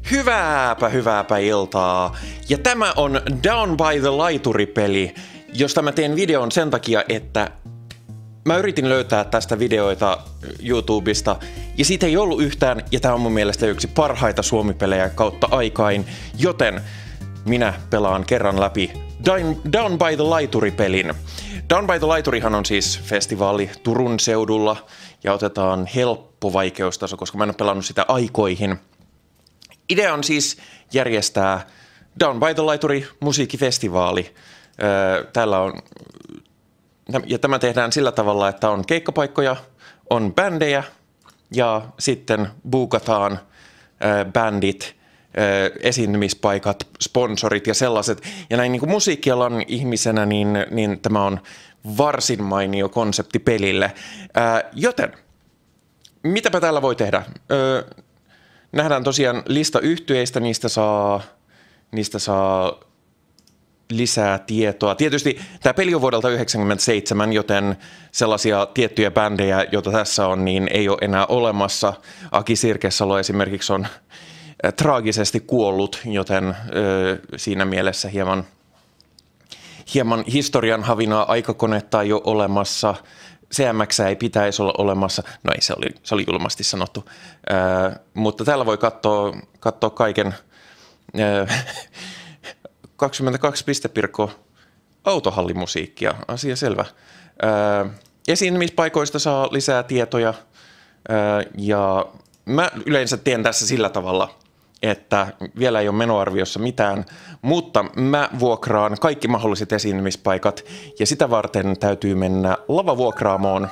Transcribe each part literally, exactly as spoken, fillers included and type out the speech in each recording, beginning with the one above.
Hyvääpä, hyvääpä iltaa. Ja tämä on Down by the Laituri-peli, josta mä teen videon sen takia, että mä yritin löytää tästä videoita YouTubesta, ja siitä ei ollut yhtään, ja tää on mun mielestä yksi parhaita suomipelejä kautta aikain, joten minä pelaan kerran läpi Down, Down by the Laituri-pelin. Down by the Laiturihan on siis festivaali Turun seudulla, ja otetaan helppo vaikeustaso, koska mä en ole pelannut sitä aikoihin. Idea on siis järjestää Down by the Laituri musiikkifestivaali. Täällä on, ja tämä tehdään sillä tavalla, että on keikkapaikkoja, on bändejä ja sitten buukataan bändit, esiintymispaikat, sponsorit ja sellaiset. Ja näin niin kuin musiikkialan ihmisenä, niin, niin tämä on varsin mainio konsepti pelille. Joten, mitäpä täällä voi tehdä? Nähdään tosiaan lista yhtyeistä, niistä saa, niistä saa lisää tietoa. Tietysti tämä peli on vuodelta yhdeksänkymmentäseitsemän, joten sellaisia tiettyjä bändejä, joita tässä on, niin ei ole enää olemassa. Aki Sirkesalo esimerkiksi on äh, traagisesti kuollut, joten äh, siinä mielessä hieman, hieman historian havinaa. Aikakonetta ei ole olemassa. C M X ei pitäisi olla olemassa. No ei, se oli, se oli julmasti sanottu. Äh, mutta täällä voi katsoa, katsoa kaiken. Äh, kaksikymmentäkaksi pistepirkko autohallimusiikkia, asia selvä. Äh, esiintymispaikoista saa lisää tietoja. Äh, ja mä yleensä teen tässä sillä tavalla, että vielä ei ole menoarviossa mitään, mutta mä vuokraan kaikki mahdolliset esiintymispaikat ja sitä varten täytyy mennä lavavuokraamoon.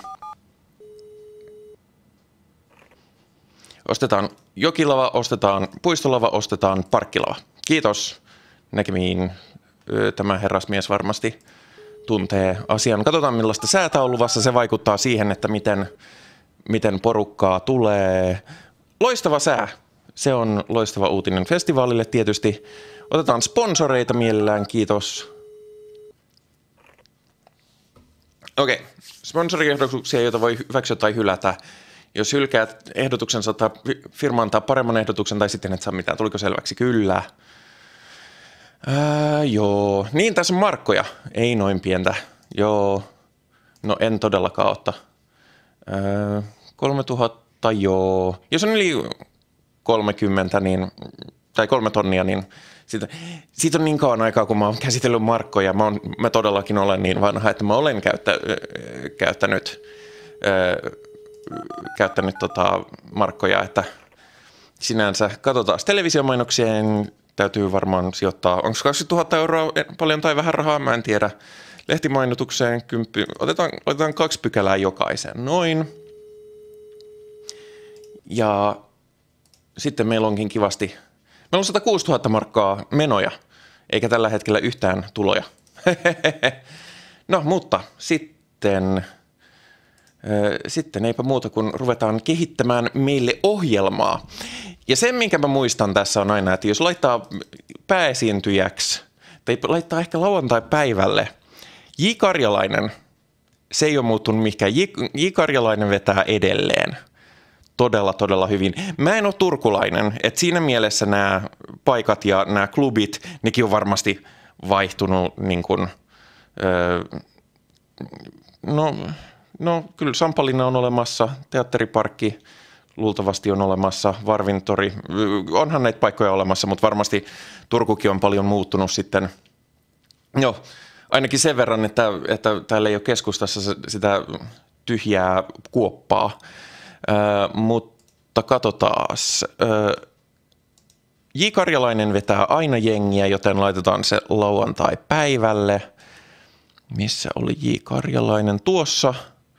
Ostetaan jokilava, ostetaan puistolava, ostetaan parkkilava. Kiitos näkemiin. Tämä herrasmies varmasti tuntee asian. Katsotaan millaista säätä on luvassa. Se vaikuttaa siihen, että miten, miten porukkaa tulee. Loistava sää. Se on loistava uutinen festivaalille tietysti. Otetaan sponsoreita mielellään, kiitos. Okei, okay. Sponsoriehdotuksia, joita voi hyväksyä tai hylätä. Jos hylkäät ehdotuksen, saattaa firma antaa paremman ehdotuksen tai sitten et saa mitään. Tuliko selväksi? Kyllä. Ää, joo. Niin, tässä on markkoja. Ei noin pientä. Joo. No en todellakaan otta. Ää, kolmetuhatta, joo. Jos on yli kolmekymmentä, niin, tai kolme tonnia, niin siitä, siitä on niin kauan aikaa, kun mä oon käsitellyt markkoja. Mä, oon, mä todellakin olen niin vanha, että mä olen käyttä, käyttänyt, äh, käyttänyt tota markkoja, että sinänsä katsotaan televisiomainoksien, täytyy varmaan sijoittaa, onko kaksikymmentätuhatta euroa paljon tai vähän rahaa, mä en tiedä. Lehtimainotukseen, kymppi, otetaan, otetaan kaksi pykälää jokaisen, noin. Ja sitten meillä onkin kivasti, meillä on satakuusituhatta markkaa menoja, eikä tällä hetkellä yhtään tuloja. No, mutta sitten, sitten eipä muuta kuin ruvetaan kehittämään meille ohjelmaa. Ja sen, minkä mä muistan tässä on aina, että jos laittaa pääesiintyjäksi, tai laittaa ehkä lauantai-päivälle, J. Karjalainen, se ei ole muuttunut mikään, J. J. Karjalainen vetää edelleen. Todella, todella hyvin. Mä en ole turkulainen, että siinä mielessä nämä paikat ja nämä klubit, nekin on varmasti vaihtunut niin kuin, öö, no, no kyllä Sampalinna on olemassa, teatteriparkki luultavasti on olemassa, Varvintori, onhan näitä paikkoja olemassa, mutta varmasti Turkukin on paljon muuttunut sitten, no ainakin sen verran, että, että täällä ei ole keskustassa sitä tyhjää kuoppaa. Uh, mutta katsotaas. Uh, J. Karjalainen vetää aina jengiä, joten laitetaan se lauantai-päivälle. Missä oli J. Karjalainen? Tuossa.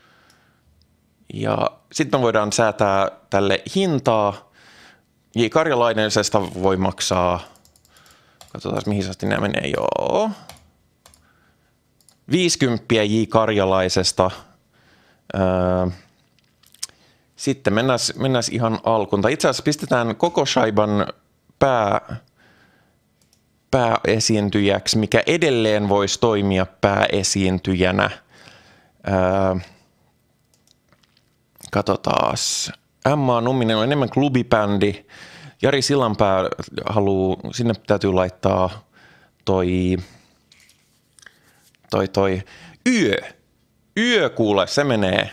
Ja sitten voidaan säätää tälle hintaa. J. Karjalaisesta voi maksaa, katsotaan mihin asti nämä menee, joo. viisikymmentä J. Karjalaisesta. Uh, Sitten mennään, mennään ihan alkuun. Tai itse asiassa pistetään koko Shaiban pää, pääesiintyjäksi, mikä edelleen voisi toimia pääesiintyjänä. Ää, katsotaas. M A Numminen on enemmän klubibändi. Jari Sillanpää haluu, sinne täytyy laittaa toi, toi, toi yö. Yö kuule, se menee.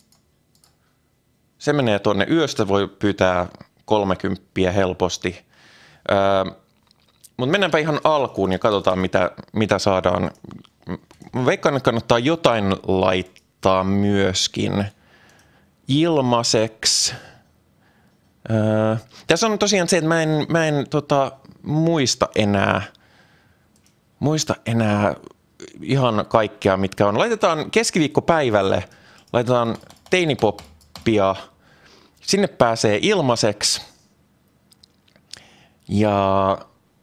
Se menee tuonne. Yöstä voi pyytää kolmekymppiä helposti. Öö, Mutta mennäänpä ihan alkuun ja katsotaan, mitä, mitä saadaan. Mä veikkaan, että kannattaa jotain laittaa myöskin ilmaiseksi. Öö, tässä on tosiaan se, että mä en, mä en tota, muista enää, muista enää ihan kaikkea, mitkä on. Laitetaan keskiviikkopäivälle, laitetaan teinipoppia, sinne pääsee ilmaiseksi. Ja,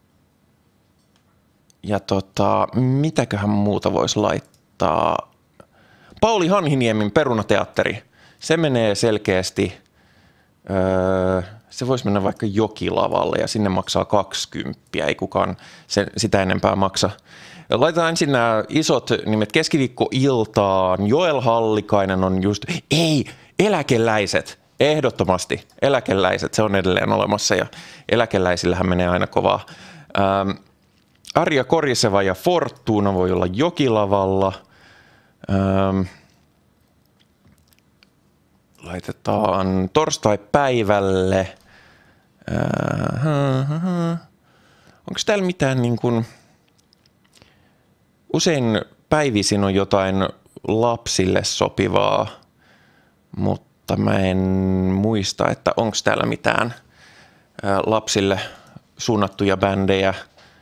ja tota, mitäköhän muuta voisi laittaa? Pauli Hanhiniemen Perunateatteri, se menee selkeästi. Öö, se voisi mennä vaikka Jokilavalle ja sinne maksaa kaksikymmentä, ei kukaan sen, sitä enempää maksa. Laitetaan ensin nämä isot nimet keskiviikkoiltaan. Joel Hallikainen on just, ei, eläkeläiset, ehdottomasti eläkeläiset, se on edelleen olemassa ja eläkeläisillähän menee aina kovaa. Ähm, Arja Koriseva ja Fortuna voi olla Jokilavalla. Ähm, Laitetaan torstai-päivälle. Onko täällä mitään niin kuin... Usein päivisin on jotain lapsille sopivaa, mutta mä en muista, että onko täällä mitään lapsille suunnattuja bändejä.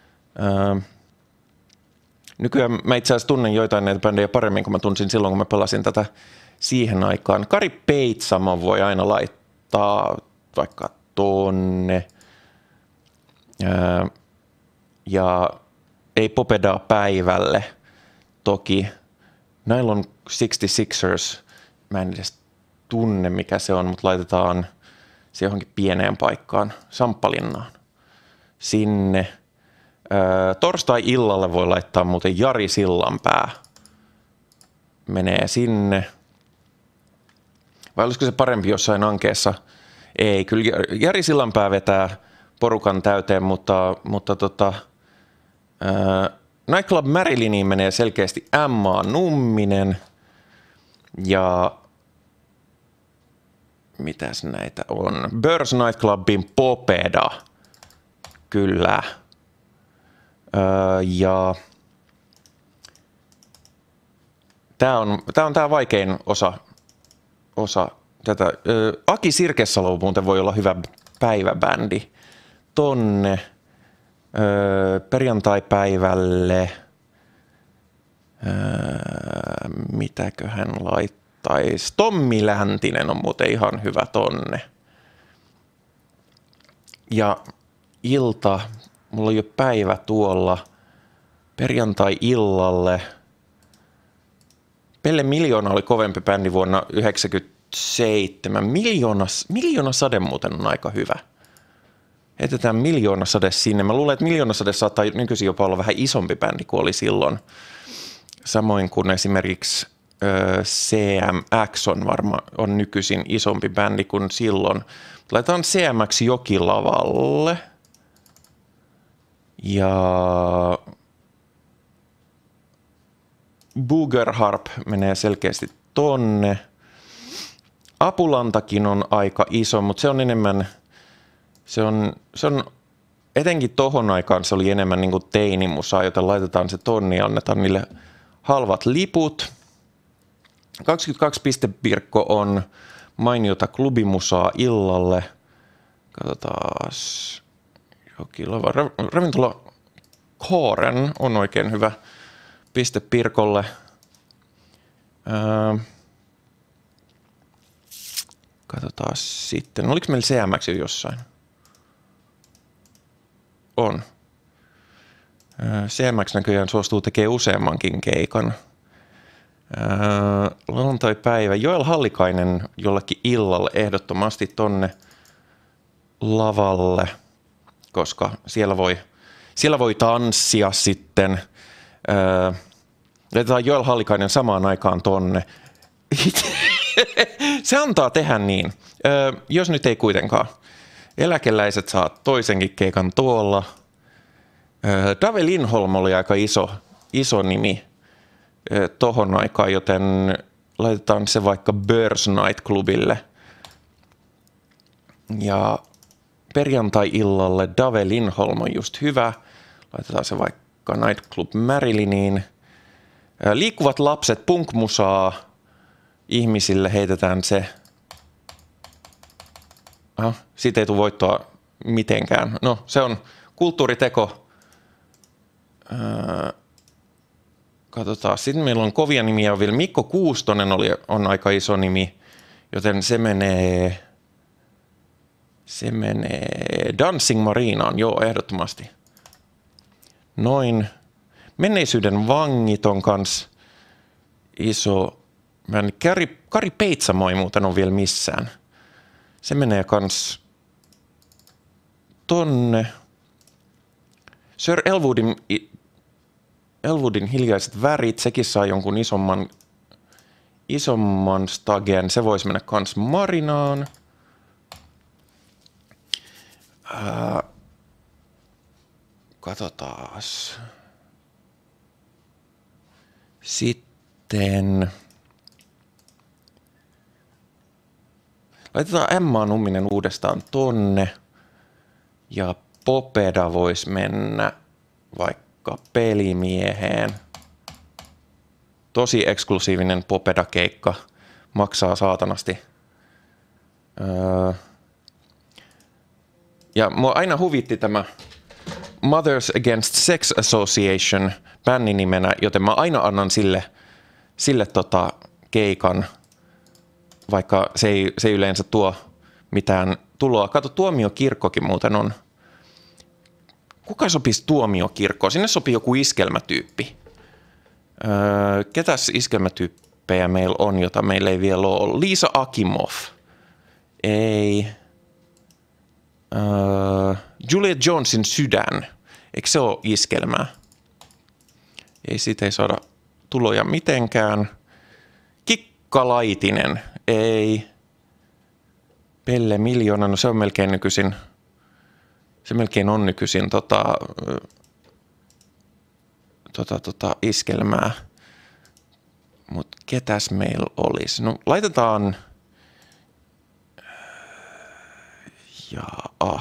Nykyään mä itse asiassa tunnen joitain näitä bändejä paremmin kuin mä tunsin silloin, kun mä pelasin tätä siihen aikaan. Kari Peitsamo voi aina laittaa vaikka tonne. Ää, ja ei Popedaa päivälle toki. Nylon kuusikymmentäkuusiers, mä en edes tunne mikä se on, mutta laitetaan se johonkin pieneen paikkaan, Samppalinnaan. Sinne. Ää, torstai-illalle voi laittaa muuten Jari Sillanpää. Menee sinne. Vai olisiko se parempi jossain ankeessa? Ei, kyllä Jari Sillanpää vetää porukan täyteen, mutta, mutta tota, ää, Nightclub Marilyniin menee selkeästi Emma Numminen ja mitäs näitä on? Börs Nightclubin Popeda, kyllä. Ää, ja tää on, tää on tää vaikein osa. osa tätä. Aki Sirkesalo muuten voi olla hyvä päiväbändi. Tonne öö, perjantai-päivälle. Öö, mitäköhän laittaisi? Tommi Läntinen on muuten ihan hyvä tonne. Ja ilta, mulla on jo päivä tuolla perjantai-illalle. Pelle Miljoona oli kovempi bändi vuonna yhdeksänkymmentäseitsemän. Miljoona, miljoona sade muuten on aika hyvä. Heitetään Miljoona sade sinne. Mä luulen, että Miljoona sade saattaa nykyisin jopa olla vähän isompi bändi kuin oli silloin. Samoin kuin esimerkiksi ö, C M X on varmaan on nykyisin isompi bändi kuin silloin. Laitetaan C M X Jokilavalle. Ja Booger Harp menee selkeästi tonne. Apulantakin on aika iso, mutta se on enemmän, se on, se on etenkin tohon aikaan se oli enemmän niin kuin teinimusaa, joten laitetaan se tonne ja annetaan niille halvat liput. kaksikymmentäkaksi pistepirkko on mainiota klubimusaa illalle. Katsotaan. Jokilava. Ravintola Kooren on oikein hyvä piste Pirkolle. Öö, katsotaan sitten. Oliko meillä C M X jo jossain? On. Öö, C M X näköjään suostuu tekemään useammankin keikan. Öö, lauantai-päivä. Joel Hallikainen jollekin illalle ehdottomasti tonne lavalle, koska siellä voi, siellä voi tanssia sitten. Öö, Laitetaan Joel Hallikainen samaan aikaan tonne. Se antaa tehdä niin, öö, jos nyt ei kuitenkaan. Eläkeläiset saa toisenkin keikan tuolla. Dave Lindholm oli aika iso, iso nimi tohon aikaan, joten laitetaan se vaikka Börs Night-klubille. Ja perjantai-illalle Dave Lindholm on just hyvä. Laitetaan se vaikka Nightclub Marilyniin. Liikkuvat lapset, punk-musaa. Ihmisille heitetään se. Aha, siitä ei tule voittoa mitenkään. No, se on kulttuuriteko. Öö, katsotaan. Sitten meillä on kovia nimiä vielä. Mikko Kuustonen oli, on aika iso nimi, joten se menee, se menee Dancing Marinaan. Joo, ehdottomasti. Noin. Menneisyyden vangit on kans iso. Kari, Kari Peitsamoi muuten on vielä missään. Se menee kans tonne. Sir Elwoodin, Elwoodin hiljaiset värit, sekin saa jonkun isomman, isomman stagen. Se voisi mennä kans Marinaan. Ää, katsotaas. Sitten laitetaan Emma Numminen uudestaan tonne. Ja Popeda voisi mennä vaikka pelimieheen. Tosi eksklusiivinen Popeda-keikka. Maksaa saatanasti. Öö. Ja mua aina huvitti tämä Mothers Against Sex Association bändinimenä, joten mä aina annan sille, sille tota keikan, vaikka se ei, se ei yleensä tuo mitään tuloa. Kato, Tuomiokirkkokin muuten on. Kuka sopisi Tuomiokirkkoon? Sinne sopii joku iskelmätyyppi. Öö, ketäs iskelmätyyppejä meillä on, jota meillä ei vielä ole? Liisa Akimov. Ei. Öö, Julia Jonesin Sydän. Eikö se ole iskelmää? Ei, siitä ei saada tuloja mitenkään. Kikka Laitinen. Ei. Pelle Miljoona. No se on melkein nykyisin. Se melkein on nykyisin tota, tota, tota, iskelmää. Mut ketäs meillä olisi? No laitetaan. Jaa.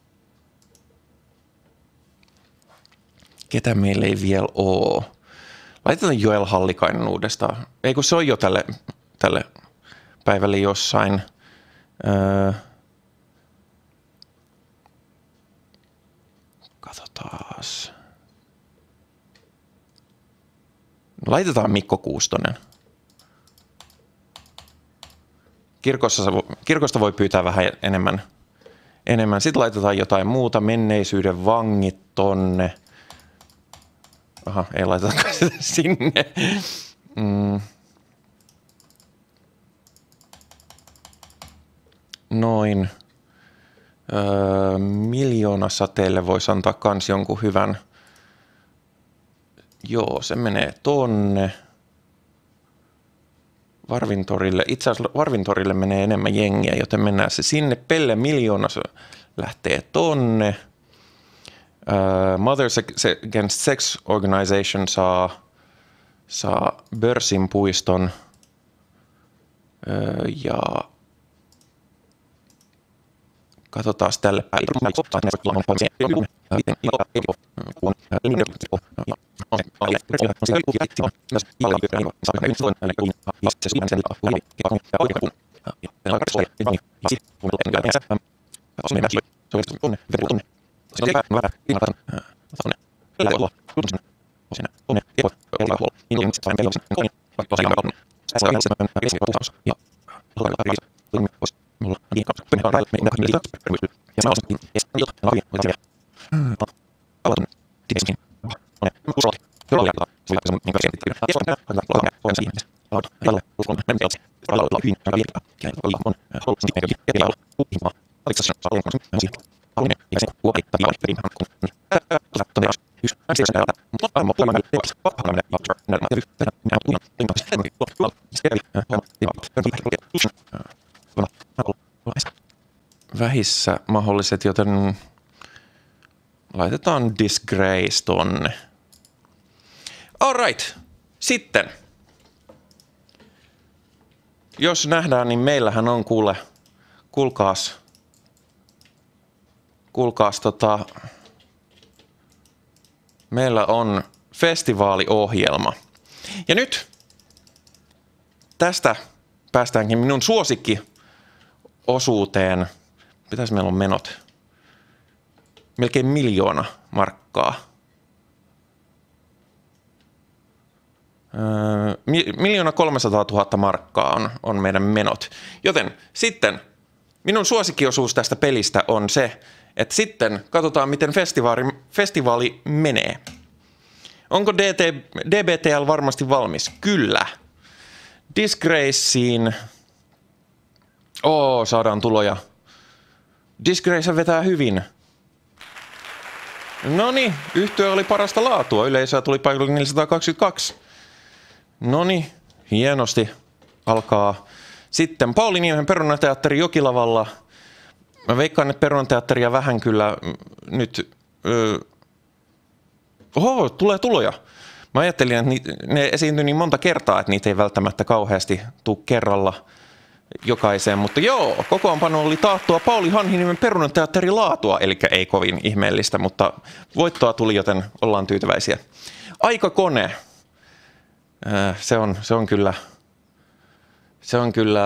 Ketä meillä ei vielä oo? Laitetaan Joel Hallikainen uudestaan. Ei kun se on jo tälle, tälle päivälle jossain. Öö, katsotaas. Laitetaan Mikko Kuustonen. Kirkossa, kirkosta voi pyytää vähän enemmän. enemmän. Sitten laitetaan jotain muuta. Menneisyyden vangit tonne. Aha, ei laitetakaan sitä sinne. Mm. Noin. Öö, Miljoonasateelle voisi antaa kans jonkun hyvän. Joo, se menee tonne. Varvintorille. Itse asiassa Varvintorille menee enemmän jengiä, joten mennään se sinne. Pelle Miljoona lähtee tonne. Uh, Mothers Against Sex Organization saa, saa Börsin puiston. Uh, ja katsotaan tälle päälle. vähissä mahdolliset, joten laitetaan Disgrace tonne. Alright, sitten. Jos nähdään, niin meillähän on kuule, kuulkaas, kuulkaas tota, meillä on festivaaliohjelma. Ja nyt tästä päästäänkin minun suosikkiosuuteen. Pitäis meillä on menot? Melkein miljoona markkaa. Öö, miljoona kolmesataatuhatta markkaa on, on meidän menot. Joten sitten minun suosikkiosuus tästä pelistä on se, että sitten katsotaan, miten festivaali, festivaali menee. Onko D T, D B T L varmasti valmis? Kyllä. Disgraceen. Oo, saadaan tuloja. Disgrace vetää hyvin. Noniin, yhtye oli parasta laatua. Yleisöä tuli paikalle neljäsataakaksikymmentäkaksi. Noniin, hienosti alkaa. Sitten Pauli Niemen Perunateatteri Jokilavalla. Mä veikkaan, että Perunateatteria vähän kyllä nyt... Öö, oho, tulee tuloja. Mä ajattelin, että ni, ne esiintyi niin monta kertaa, että niitä ei välttämättä kauheasti tule kerralla jokaiseen. Mutta joo, kokoonpano oli taattua Pauli Hanhiniemen Perunateatteri laatua, eli ei kovin ihmeellistä, mutta voittoa tuli, joten ollaan tyytyväisiä. Aikakone. Se on, se on kyllä, se on kyllä,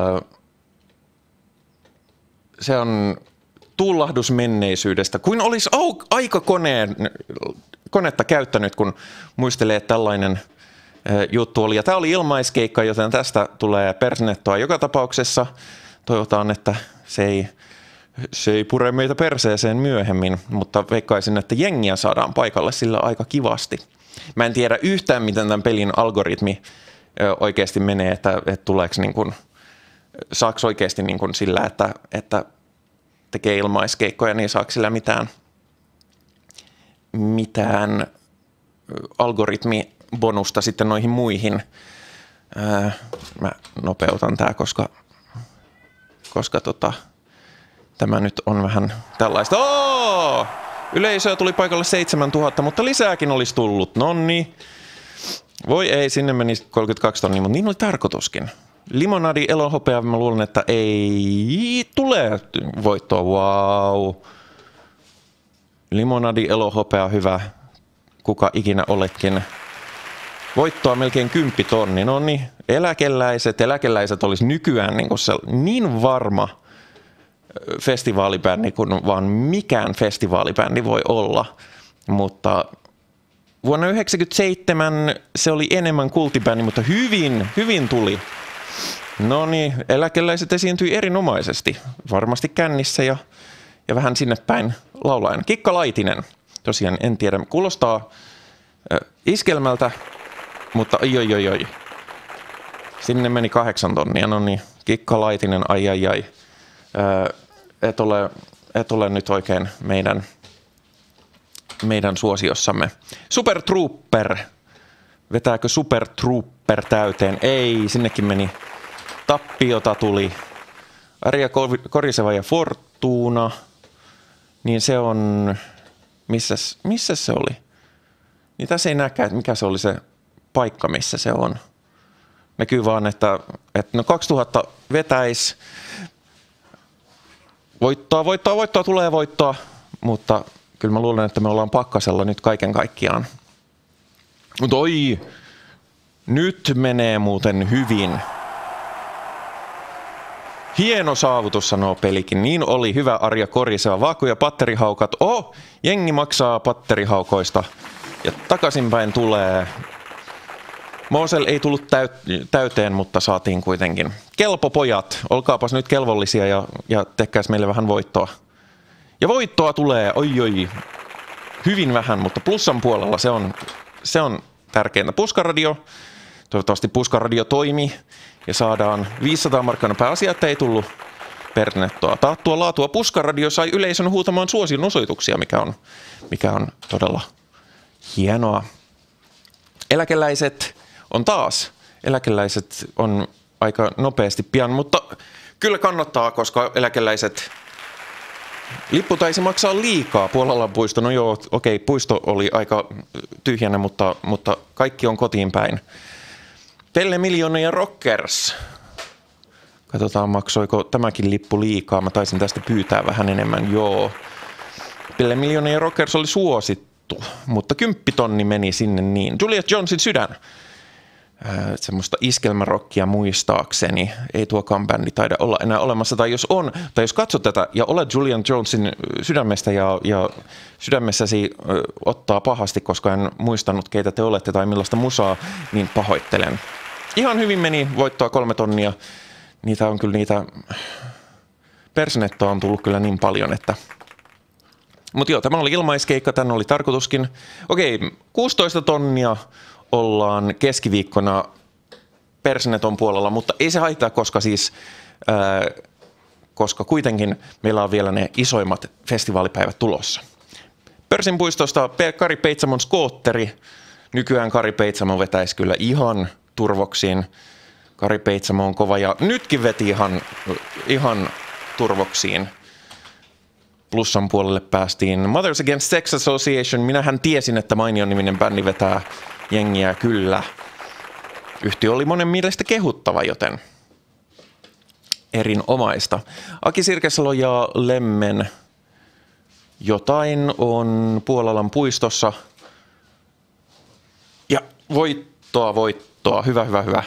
se on tuulahdus menneisyydestä. Kuin olisi aikakoneen konetta käyttänyt, kun muistelee, että tällainen juttu oli. Ja tämä oli ilmaiskeikka, joten tästä tulee persnettoa joka tapauksessa. Toivotaan, että se ei, se ei pure meitä perseeseen myöhemmin, mutta veikkaisin, että jengiä saadaan paikalle sillä aika kivasti. Mä en tiedä yhtään, miten tämän pelin algoritmi oikeasti menee, että, että tuleeko niin kuin, saako oikeasti niin kuin sillä, että, että tekee ilmaiskeikkoja, niin saako sillä mitään, mitään algoritmibonusta sitten noihin muihin. Ää, mä nopeutan tää, koska, koska tota, tämä nyt on vähän tällaista. Oo! Yleisöä tuli paikalle seitsemäntuhatta, mutta lisääkin olisi tullut. Nonni. Voi ei, sinne meni kolmekymmentäkaksi tonnia, mutta niin oli tarkoituskin. Limonadi elohopea, mä luulen, että ei tule voittoa. Wow. Limonadi elohopea, hyvä. Kuka ikinä olekin. Voittoa melkein kymppi tonni. No niin, eläkeläiset. Eläkeläiset olisi nykyään niin, kuin se, niin varma festivaalibändi kuin vaan mikään festivaalibändi voi olla. Mutta vuonna yhdeksänkymmentäseitsemän se oli enemmän kulttibändi, mutta hyvin, hyvin tuli. No niin, eläkeläiset esiintyi erinomaisesti. Varmasti kännissä ja, ja vähän sinne päin laulaen. Kikka Laitinen. Tosiaan en tiedä, kuulostaa äh, iskelmältä, mutta oi oi oi oi. Sinne meni kahdeksan tonnia, no niin, Kikka Laitinen, ai ai ai. Äh, et, ole, et ole nyt oikein meidän, meidän suosiossamme. Super Trooper. Vetääkö Super Trooper täyteen? Ei, sinnekin meni tappiota tuli. Arja Koriseva ja Fortuna. Niin se on... Missäs, missä se oli? Niin tässä ei näkään, että mikä se oli se paikka, missä se on. Näkyy vaan, että, että no kaksituhatta vetäisi. Voittoa, voittoa, voittoa, tulee voittoa. Mutta kyllä mä luulen, että me ollaan pakkasella nyt kaiken kaikkiaan. Mutta oi, nyt menee muuten hyvin. Hieno saavutus, sanoo pelikin. Niin oli, hyvä Arja Koriseva. Vaaku ja patterihaukat. Oh, jengi maksaa patterihaukoista. Ja takaisinpäin tulee. Mosel ei tullut täyteen, mutta saatiin kuitenkin. Kelpo pojat, olkaapas nyt kelvollisia ja, ja tehkääs meille vähän voittoa. Ja voittoa tulee, oi oi. Hyvin vähän, mutta plussan puolella se on, se on tärkeintä. Puskaradio. Toivottavasti Puskaradio toimii ja saadaan viisisataa markkaa. Pääasia, että ei tullut pernettoa. Taattua laatua. Puskaradio sai yleisön huutamaan suosion osoituksia, mikä on, mikä on todella hienoa. Eläkeläiset on taas. Eläkeläiset on aika nopeasti pian, mutta kyllä kannattaa, koska eläkeläiset Lippu taisi maksaa liikaa Puolalan puisto. No joo, okei, puisto oli aika tyhjänä, mutta, mutta kaikki on kotiin päin. Pelle Miljoona ja Rockers. Katsotaan, maksoiko tämäkin lippu liikaa. Mä taisin tästä pyytää vähän enemmän, joo. Pelle Miljoona ja Rockers oli suosittu, mutta kymppitonni meni sinne niin. Juliet Jonesin Sydän. Äh, semmoista iskelmärokkia muistaakseni. Ei tuokaan bändi taida olla enää olemassa. Tai jos on, tai jos katsot tätä ja olet Julian Jonesin sydämestä ja, ja sydämessäsi äh, ottaa pahasti, koska en muistanut keitä te olette tai millaista musaa, niin pahoittelen. Ihan hyvin meni voittoa kolme tonnia. Niitä on kyllä niitä, persnettoa on tullut kyllä niin paljon, että... Mutta joo, tämä oli ilmaiskeikka, tänne oli tarkoituskin. Okei, kuusitoista tonnia ollaan keskiviikkona persneton puolella, mutta ei se haittaa, koska siis... Ää, koska kuitenkin meillä on vielä ne isoimmat festivaalipäivät tulossa. Pörsin puistosta Kari Peitsamon skootteri. Nykyään Kari Peitsamo vetäisi kyllä ihan turvoksiin. Kari Peitsamo on kova ja nytkin veti ihan, ihan turvoksiin. Plussan puolelle päästiin. Mothers Against Sex Association. Minähän tiesin, että Mainion niminen bändi vetää jengiä kyllä. Yhtiö oli monen mielestä kehuttava, joten erinomaista. Aki Sirkesalo ja Lemmen. Jotain on Puolalan puistossa. Ja voittoa, voittoa. Hyvä, hyvä, hyvä.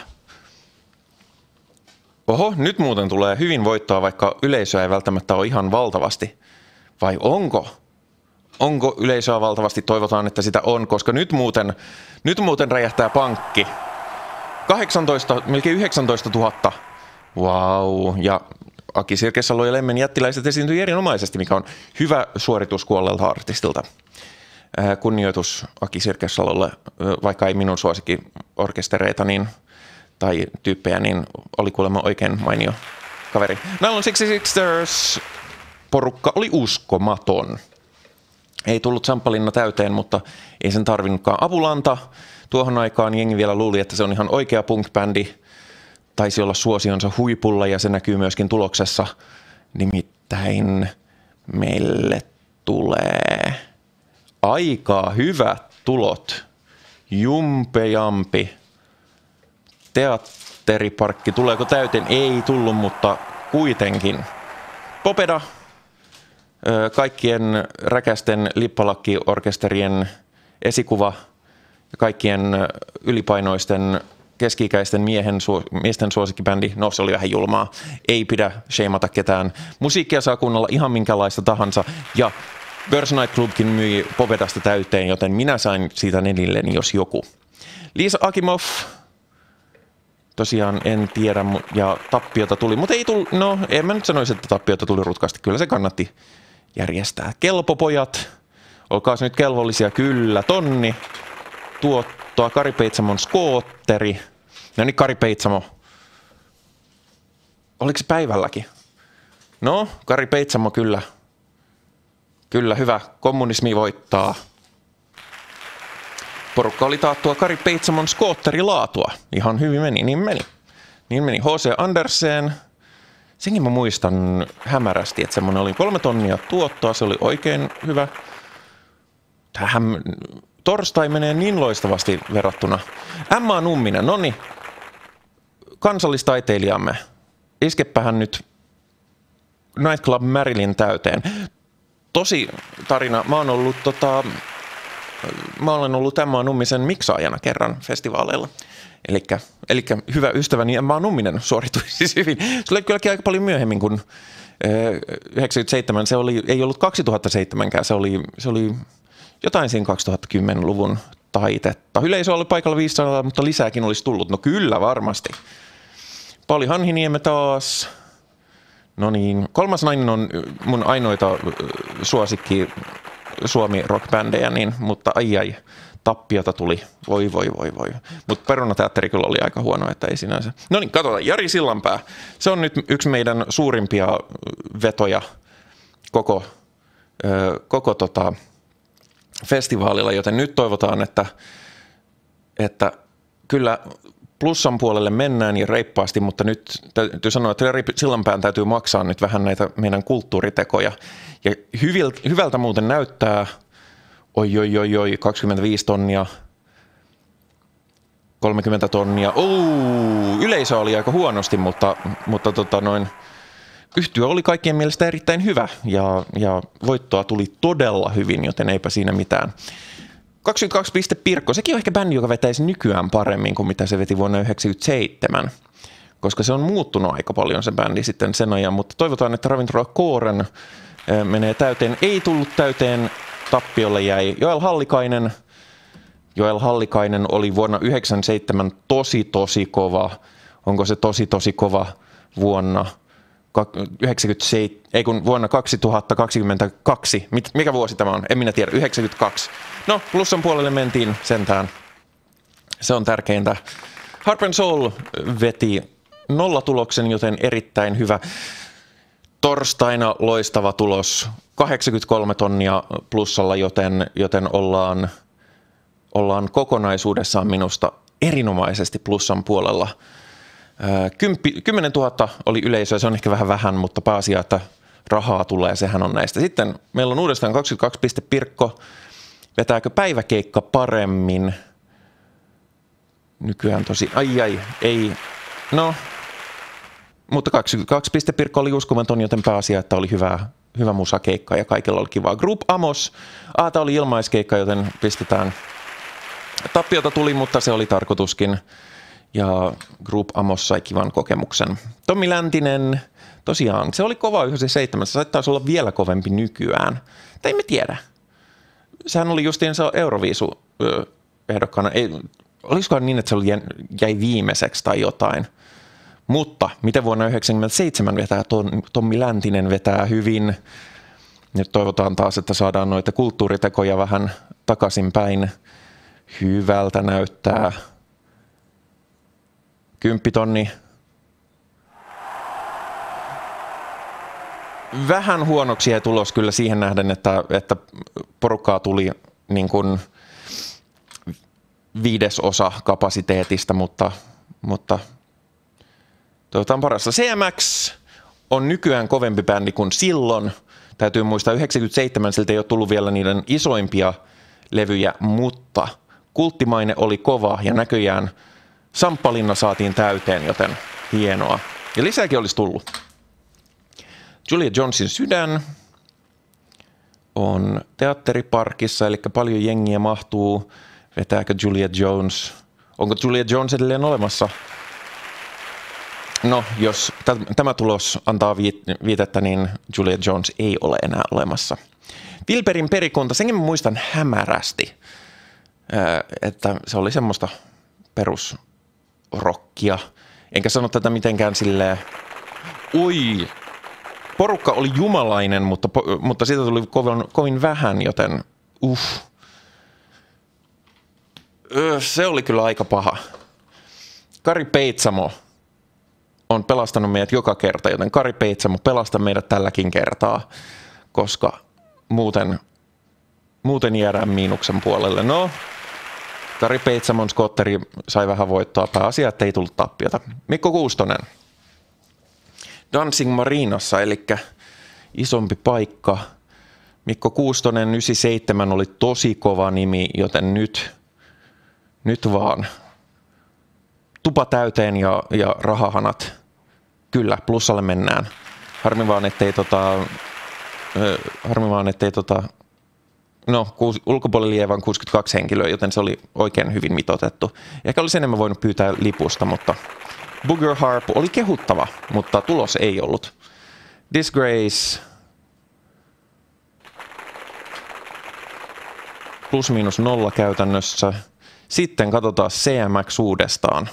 Oho, nyt muuten tulee hyvin voittoa, vaikka yleisöä ei välttämättä ole ihan valtavasti. Vai onko? Onko yleisöä valtavasti? Toivotaan, että sitä on, koska nyt muuten, nyt muuten räjähtää pankki. kahdeksantoista, melkein yhdeksäntoista tuhatta. Vau. Ja Aki Sirkesalo ja Lemmen jättiläiset esiintyi erinomaisesti, mikä on hyvä suoritus kuolleelta artistilta. Kunnioitus Aki Sirkesalolle, vaikka ei minun suosikkiorkestereita, niin... tai tyyppejä, niin oli kuulemma oikein mainio kaveri. Nylon kuusikymmentäkuusi porukka oli uskomaton. Ei tullut samppalinna täyteen, mutta ei sen tarvinnutkaan. Apulanta. Tuohon aikaan jengi vielä luuli, että se on ihan oikea punk-bändi. Taisi olla suosionsa huipulla ja se näkyy myöskin tuloksessa. Nimittäin meille tulee aika hyvät tulot. Jumpejampi. Teatteriparkki, tuleeko täyteen? Ei tullut, mutta kuitenkin. Popeda, kaikkien räkästen lippalakkiorkesterien esikuva ja kaikkien ylipainoisten keski-ikäisten miehen, miesten suosikkibändi. No, se oli vähän julmaa. Ei pidä sheimata ketään. Musiikkia saa kuunnella ihan minkälaista tahansa. Ja Girls Night Clubkin myi Popedasta täyteen, joten minä sain siitä nelilleni, jos joku. Liisa Akimov. Tosiaan en tiedä, ja tappiota tuli, mutta ei tullut, no en mä nyt sanoisi, että tappiota tuli rutkasti, kyllä se kannatti järjestää. Kelpopojat, olkaas nyt kelvollisia, kyllä, tonni, tuottoa, Kari Peitsamon skootteri, no niin Kari Peitsamo, oliko se päivälläkin? No, Kari Peitsamo kyllä, kyllä hyvä, kommunismi voittaa. Porukka oli taattua Kari Peitsamon skootterilaatua. Ihan hyvin meni, niin meni. Niin meni H C Andersen. Senkin mä muistan hämärästi, että semmoinen oli kolme tonnia tuottoa. Se oli oikein hyvä. Tähän torstai menee niin loistavasti verrattuna. Emma Numminen, noni. Kansallistaiteilijamme. Iskepähän nyt Nightclub Marilyn täyteen. Tosi tarina. Mä oon ollut tota... Mä olen ollut Emma Nummisen miksaajana kerran festivaaleilla. Elikkä, elikkä hyvä ystäväni Emma Numminen suoritui siis hyvin. Se oli kylläkin aika paljon myöhemmin kuin yhdeksänkymmentäseitsemän. Se oli, ei ollut kaksituhattaseitsemänkään, se oli, se oli jotain siinä kaksituhattakymmenluvun taitetta. Yleisö oli paikalla viisisataa, mutta lisääkin olisi tullut. No kyllä, varmasti. Pauli Hanhiniemme taas. No niin, Kolmas nainen on mun ainoita suosikki Suomi rockbändejä, niin, mutta ai ai, tappiota tuli. Voi voi voi voi. Mutta Perunateatteri kyllä oli aika huono, että ei sinänsä. No niin, katsotaan. Jari Sillanpää. Se on nyt yksi meidän suurimpia vetoja koko, ö, koko tota festivaalilla, joten nyt toivotaan, että, että kyllä plussan puolelle mennään ja reippaasti, mutta nyt täytyy sanoa, että Jari Sillanpään täytyy maksaa nyt vähän näitä meidän kulttuuritekoja. Ja hyviltä, hyvältä muuten näyttää, oi oi oi oi, kaksikymmentäviisi tonnia, kolmekymmentä tonnia, oh, yleisö oli aika huonosti, mutta, mutta tota noin, yhtyö oli kaikkien mielestä erittäin hyvä ja, ja voittoa tuli todella hyvin, joten eipä siinä mitään. kaksikymmentäkaksi piste Pirkko, sekin on ehkä bändi, joka vetäisi nykyään paremmin kuin mitä se veti vuonna yhdeksänkymmentäseitsemän, koska se on muuttunut aika paljon se bändi sitten sen ajan, mutta toivotaan, että Ravintola Kooren menee täyteen. Ei tullut täyteen, tappiolle jäi Joel Hallikainen. Joel Hallikainen oli vuonna yhdeksänkymmentäseitsemän tosi tosi kova. Onko se tosi tosi kova vuonna yhdeksänkymmentäseitsemän, ei kun vuonna kaksituhattakaksikymmentäkaksi. Mikä vuosi tämä on? En minä tiedä. yhdeksänkymmentäkaksi. No, plussan puolelle mentiin sentään. Se on tärkeintä. Harp and Soul veti nollatuloksen, joten erittäin hyvä. Torstaina loistava tulos. kahdeksankymmentäkolme tonnia plussalla, joten, joten ollaan, ollaan kokonaisuudessaan minusta erinomaisesti plussan puolella. kymmenen tuhatta oli yleisöä, se on ehkä vähän vähän, mutta pääasia, että rahaa tulee, sehän on näistä. Sitten meillä on uudestaan kaksikymmentäkaksi piste Pirkko. Vetääkö päiväkeikka paremmin? Nykyään tosi, ai ai, ei, no, mutta kaksikymmentäkaksi piste Pirkko oli uskomaton, joten pääasia, että oli hyvää, hyvä musakeikka ja kaikilla oli kivaa. Group Amos, ah, tämä oli ilmaiskeikka, joten pistetään. Tappiota tuli, mutta se oli tarkoituskin. Ja Group Amos sai kivan kokemuksen. Tommi Läntinen, tosiaan, se oli kova yhdeksänkymmentäseitsemän, se taisi olla vielä kovempi nykyään. Tai emme tiedä. Sehän oli justiinsa Euroviisu-ehdokkaana. Ei, olisikohan niin, että se oli, jäi viimeiseksi tai jotain. Mutta miten vuonna yhdeksänkymmentäseitsemän vetää Tommi Läntinen vetää hyvin. Nyt toivotaan taas, että saadaan noita kulttuuritekoja vähän takaisinpäin. Hyvältä näyttää. Kymppitonni. Vähän huonoksi jäi tulos kyllä siihen nähden, että, että porukkaa tuli niin kuin viidesosa kapasiteetista, mutta, mutta toivotaan parasta. C M X on nykyään kovempi bändi kuin silloin. Täytyy muistaa, yhdeksänkymmentäseitsemän siltä ei ole tullut vielä niiden isoimpia levyjä, mutta kulttimaine oli kova ja näköjään Samppalinna saatiin täyteen, joten hienoa. Ja lisääkin olisi tullut. Julia Jonesin sydän on teatteriparkissa, eli paljon jengiä mahtuu. Vetääkö Julia Jones? Onko Julia Jones edelleen olemassa? No, jos tämä tulos antaa viitettä, niin Julia Jones ei ole enää olemassa. Wilberin perikunta, senkin mä muistan hämärästi, että se oli semmoista perusrockia. Enkä sano tätä mitenkään silleen, oi, porukka oli jumalainen, mutta, mutta siitä tuli kovin, kovin vähän, joten uff. Se oli kyllä aika paha. Kari Peitsamo on pelastanut meidät joka kerta, joten Kari Peitsamo, pelasta meidät tälläkin kertaa, koska muuten, muuten jäädään miinuksen puolelle. No, Kari Peitsamon skotteri sai vähän voittoa, pääasia, että ei tullut tappiota. Mikko Kuustonen. Dancing Marinassa, eli isompi paikka. Mikko Kuustonen yhdeksänkymmentäseitsemän oli tosi kova nimi, joten nyt, nyt vaan tupa täyteen ja, ja rahahanat. Kyllä, plussalle mennään. Harmi vaan, ettei tota, äh, harmi vaan, ettei tota, no, kuus, ulkopuolelle jäi vain kuusikymmentäkaksi henkilöä, joten se oli oikein hyvin mitoitettu. Ehkä olisi enemmän voinut pyytää lipusta, mutta Booger Harp oli kehuttava, mutta tulos ei ollut. Disgrace. Plus miinus nolla käytännössä. Sitten katsotaan C M X uudestaan.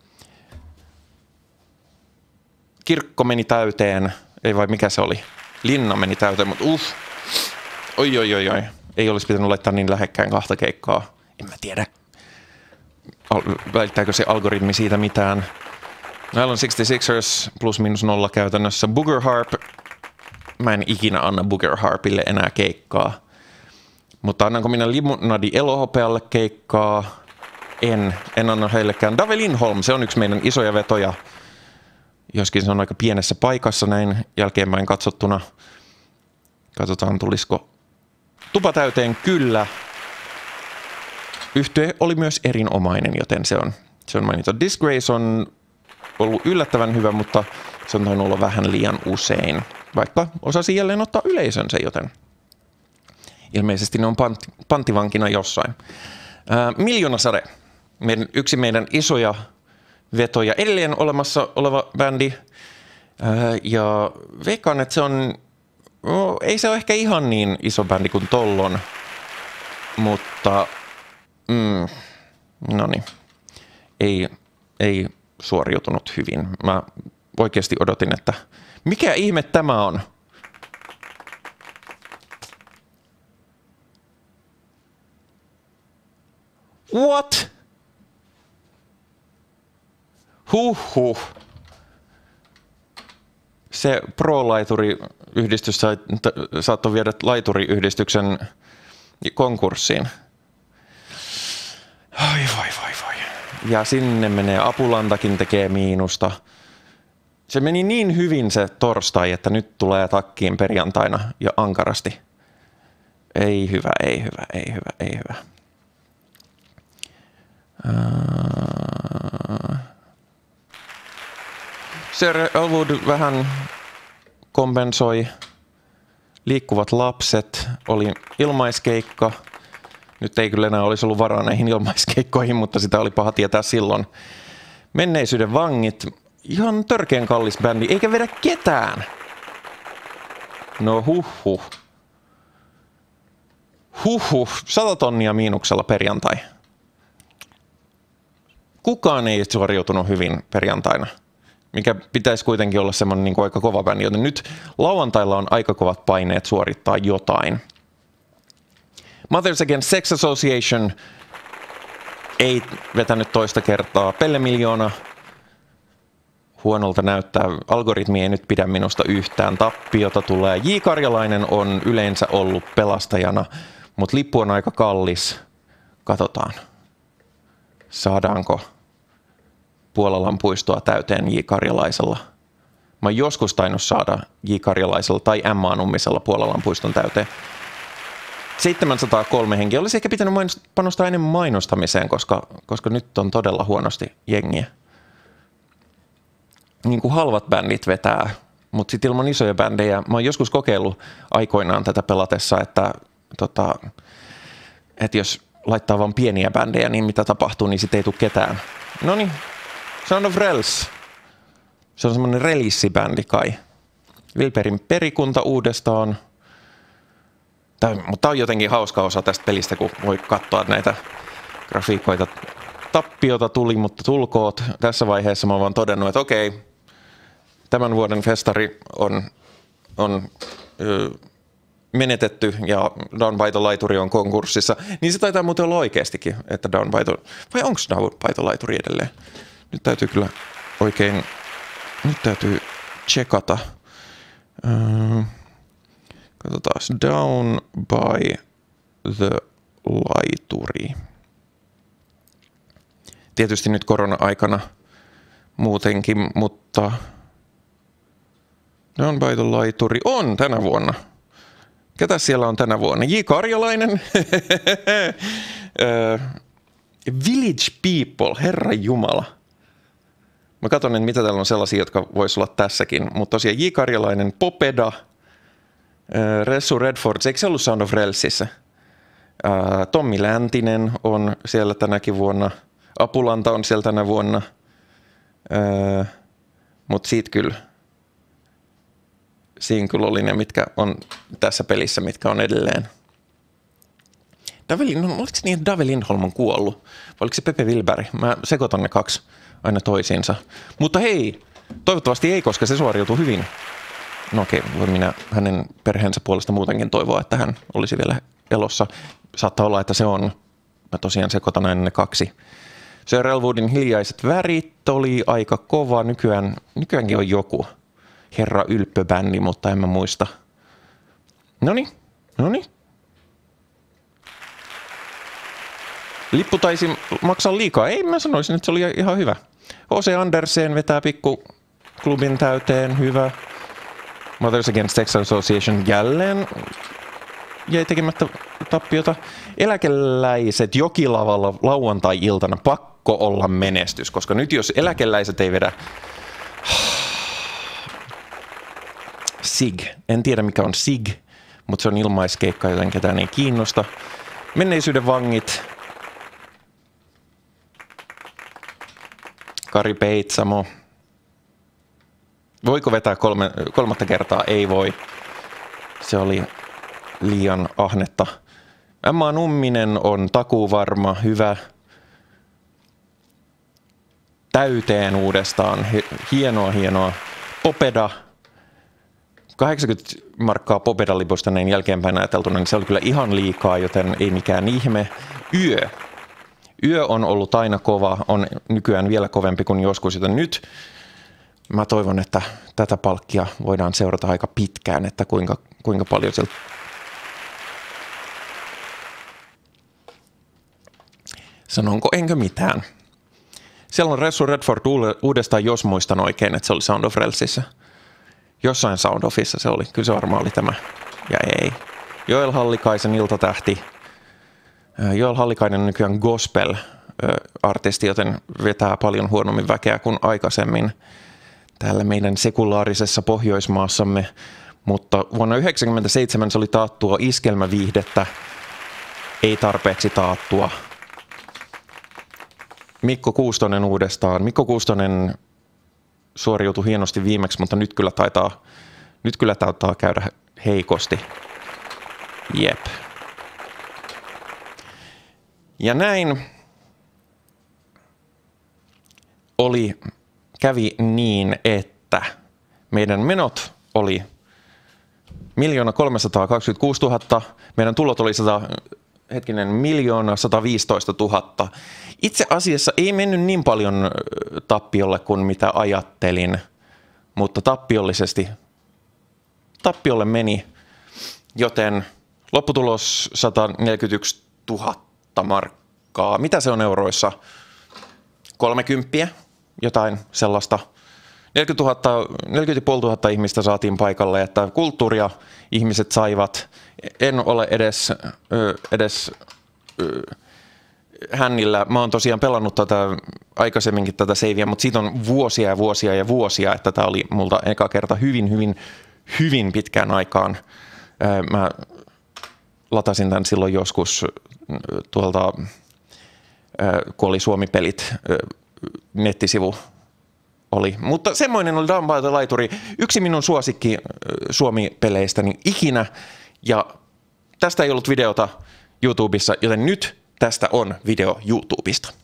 Kirkko meni täyteen. Ei vai mikä se oli? Linna meni täyteen, mutta uff. Oi oi oi oi. Ei olisi pitänyt laittaa niin lähekkään kahta keikkaa. En mä tiedä. Välittääkö se algoritmi siitä mitään? Meillä on sixty-sixers plus minus nolla käytännössä. Booger Harp. Mä en ikinä anna Booger Harpille enää keikkaa. Mutta annanko minä Limonadi Elohopealle keikkaa? en, en anna heillekään. Dave Lindholm, se on yksi meidän isoja vetoja, joskin se on aika pienessä paikassa näin jälkeenpäin katsottuna. Katsotaan, tulisiko tupa täyteen. Kyllä. Yhtye oli myös erinomainen, joten se on, se on mainita. Disgrace on ollut yllättävän hyvä, mutta se on tainnut olla vähän liian usein, vaikka osasi jälleen ottaa yleisönsä, joten ilmeisesti ne on pant, panttivankina jossain. Ää, Miljoonasade, meidän, yksi meidän isoja vetoja, edelleen olemassa oleva bändi, ää, ja veikkaan, että se on, no, ei se ole ehkä ihan niin iso bändi kuin tollon, mutta mm, no niin, ei, ei suoriutunut hyvin. Mä oikeasti odotin, että mikä ihme tämä on? What? Huhhuh. Se Pro-laituriyhdistys saattoi viedä laituriyhdistyksen konkurssiin. Ai voi voi voi. Ja sinne menee Apulantakin tekee miinusta. Se meni niin hyvin se torstai, että nyt tulee takkiin perjantaina ja ankarasti. Ei hyvä, ei hyvä, ei hyvä, ei hyvä. Uh... Sir Elwood vähän kompensoi. Liikkuvat lapset oli ilmaiskeikka. Nyt ei kyllä enää olisi ollut varaa näihin ilmaiskeikkoihin, mutta sitä oli paha tietää silloin. Menneisyyden vangit. Ihan törkeän kallis bändi, eikä vedä ketään. No huhhuh. Huhhuh, sata tonnia miinuksella perjantai. Kukaan ei suoriutunut hyvin perjantaina, mikä pitäisi kuitenkin olla semmoinen niin kuin aika kova bändi, joten nyt lauantailla on aika kovat paineet suorittaa jotain. Mothers Against Sex Association ei vetänyt toista kertaa. Pelle Miljoona. Huonolta näyttää. Algoritmi ei nyt pidä minusta yhtään. Tappiota tulee. J. Karjalainen on yleensä ollut pelastajana, mutta lippu on aika kallis. Katsotaan. Saadaanko Puolalan puistoa täyteen J. Karjalaisella? Mä oon joskus tainnut saada J. Karjalaisella tai M. A. Nummisella Puolalan puiston täyteen. seitsemänsataakolme henkeä. Olisi ehkä pitänyt panostaa enemmän mainostamiseen, koska, koska nyt on todella huonosti jengiä. Niin kuin halvat bändit vetää, mutta sitten ilman isoja bändejä. Mä oon joskus kokeillut aikoinaan tätä pelatessa, että, tota, että jos laittaa vain pieniä bändejä, niin mitä tapahtuu, niin sitten ei tule ketään. Noniin, Sound of Rels. Se on semmoinen relissibändi kai. Vilperin perikunta uudestaan. Tämä, mutta tämä on jotenkin hauska osa tästä pelistä, kun voi katsoa näitä grafiikoita. Tappiota tuli, mutta tulkoot. Tässä vaiheessa mä oon vaan todennut, että okei, tämän vuoden festari on, on ö, menetetty ja Down by the Laituri on konkurssissa. Niin se taitaa muuten olla oikeastikin, että Down by the... Vai onko Down by the Laituri edelleen? Nyt täytyy kyllä oikein... Nyt täytyy tsekata. Öö, katsotaan. Down by the Laituri. Tietysti nyt korona-aikana muutenkin, mutta Down by the Laituri on tänä vuonna. Ketä siellä on tänä vuonna? J. Karjalainen. Village People, herra jumala. Mä katson, että mitä täällä on sellaisia, jotka vois olla tässäkin. Mutta tosiaan J. Karjalainen, Popeda, Ressu Redford, eikö se ollut Sound of Relsissä? Tommi Läntinen on siellä tänäkin vuonna. Apulanta on siellä tänä vuonna. Mutta siitä kyllä. Siinä kyllä oli ne, mitkä on tässä pelissä, mitkä on edelleen. Dave Lindholm, oliko se niin, että Dave Lindholm on kuollut? Vai oliko se Pepe Wilberg? Mä sekoitan ne kaksi aina toisiinsa. Mutta hei, toivottavasti ei, koska se suoriutui hyvin. No okei, voin minä hänen perheensä puolesta muutenkin toivoa, että hän olisi vielä elossa. Saattaa olla, että se on. Mä tosiaan sekoitan aina ne kaksi. Sir Elwoodin Hiljaiset värit oli aika kova. Nykyään, nykyäänkin on joku herra ylppöbändi, mutta en mä muista. Noniin, noniin. lippu taisi maksaa liikaa. Ei, mä sanoisin, että se oli ihan hyvä. H C Andersen vetää pikku klubin täyteen, hyvä. Mothers Against Sex Association jälleen jäi tekemättä tappiota. Eläkeläiset Jokilavalla lauantai-iltana, pakko olla menestys, koska nyt jos eläkeläiset ei vedä Sig, en tiedä mikä on Sig, mutta se on ilmaiskeikka, joten ketään ei kiinnosta. Menneisyyden vangit, Kari Peitsamo. Voiko vetää kolme, kolmatta kertaa? Ei voi. Se oli liian ahnetta. Emma Numminen on takuuvarma, hyvä. Täyteen uudestaan. Hienoa, hienoa. Popeda. kahdeksankymmentä markkaa Popeda-lipusta näin jälkeenpäin ajateltuna, niin se oli kyllä ihan liikaa, joten ei mikään ihme. Yö. Yö on ollut aina kova, on nykyään vielä kovempi kuin joskus, joten nyt mä toivon, että tätä palkkia voidaan seurata aika pitkään, että kuinka, kuinka paljon sieltä. Sanonko enkö mitään? Siellä on Ressu Redford uudestaan, jos muistan oikein, että se oli Sound of Realsissa. Jossain Sound Ofissa se oli. Kyllä se varmaan oli tämä. Ja ei. Joel Hallikaisen iltatähti. Joel Hallikainen on nykyään gospel-artisti, joten vetää paljon huonommin väkeä kuin aikaisemmin täällä meidän sekulaarisessa Pohjoismaassamme. Mutta vuonna yhdeksänkymmentäseitsemän se oli taattua iskelmäviihdettä, ei tarpeeksi taattua. Mikko Kuustonen uudestaan. Mikko Kuustonen suoriutui hienosti viimeksi, mutta nyt kyllä taitaa, nyt kyllä taitaa käydä heikosti. Jep. Ja näin oli, kävi niin, että meidän menot oli miljoona kolmesataakaksikymmentäkuusituhatta, meidän tulot oli sata, hetkinen, miljoona sataviisitoistatuhatta. Itse asiassa ei mennyt niin paljon tappiolle kuin mitä ajattelin, mutta tappiollisesti tappiolle meni, joten lopputulos sata neljäkymmentäyksituhatta markkaa. Mitä se on euroissa? kolmekymmentä, jotain sellaista. neljäkymmentätuhatta ihmistä saatiin paikalle, että kulttuuria ihmiset saivat. En ole edes, edes hännillä. Mä oon tosiaan pelannut tätä aikaisemminkin tätä savea, mutta siitä on vuosia ja vuosia ja vuosia, että tämä oli multa eka kerta hyvin, hyvin, hyvin pitkään aikaan. Mä latasin tämän silloin joskus tuolta, kun oli Suomi-pelit nettisivu. Oli. Mutta semmoinen oli Down by the Laituri. Yksi minun suosikki Suomi-peleistäni ikinä. Ja tästä ei ollut videota YouTubessa, joten nyt tästä on video YouTubesta.